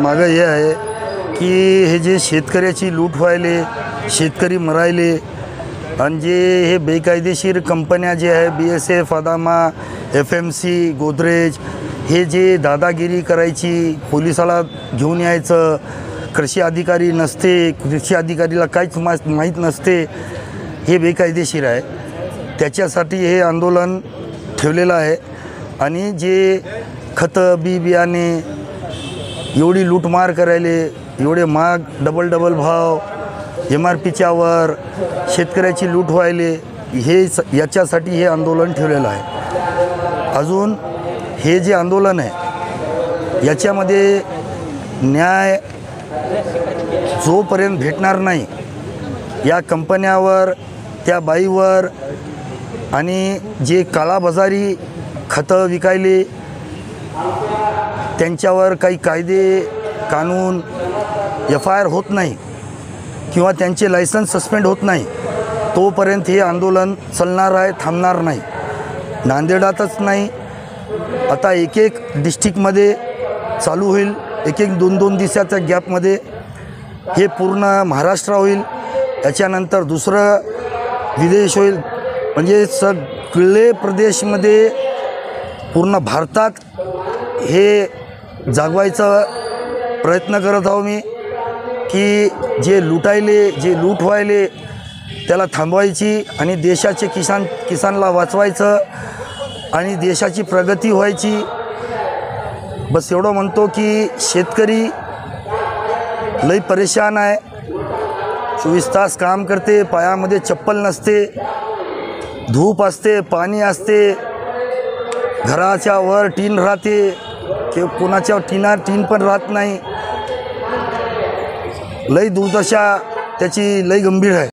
मागं हे आहे की हे जे शेतकऱ्याची लूट व्हायले, शेतकरी मरायले आणि जे हे बेकायदेशीर कंपन्या जे आहे BSF, अदामा, FMC, गोदरेज हे जे दादागिरी करायची, पोलिसाला घेऊन यायचं, कृषी अधिकारी नसते, कृषी अधिकारीला काहीच माहीत नसते, हे बेकायदेशीर आहे। त्याच्यासाठी हे आंदोलन ठेवलेलं आहे। आणि जे खतं बियाणे एवढी लूटमार करायले, एवढे महाग डबल भाव MRPच्या वर शेतकऱ्याची लूट व्हायले, हे याच्यासाठी हे आंदोलन ठेवलेलं आहे। अजून हे जे आंदोलन आहे याच्यामध्ये न्याय जोपर्यंत भेटणार नाही, या कंपन्यावर, त्या बाईवर आणि जे काळाबाजारी खतं विकायले त्यांच्यावर काही कायदे कानून FIR होत नाही किंवा त्यांचे लायसन्स सस्पेंड होत नाही, तोपर्यंत हे आंदोलन चालणार आहे, थांबणार नाही। नांदेडातच नाही, आता एक डिस्ट्रिक्टमध्ये चालू होईल, एक 2-2 दिवसाच्या गॅपमध्ये हे पूर्ण महाराष्ट्र होईल, याच्यानंतर दुसरं विदेश होईल, म्हणजे सगळे प्रदेशमध्ये पूर्ण भारतात हे जागवायचा प्रयत्न करत आहो मी की जे लुटायले, जे लूट व्हायले त्याला थांबवायची आणि देशाचे किसानला वाचवायचं आणि देशाची प्रगती व्हायची। बस एवढं म्हणतो की शेतकरी लई परेशान आहे, 24 तास काम करते, पायामध्ये चप्पल नसते, धूप असते, पाणी असते, घराच्या वर टीन राहते किंवा कोणाच्या टीन पण राहत नाही, लई दुर्दशा त्याची लई गंभीर आहे।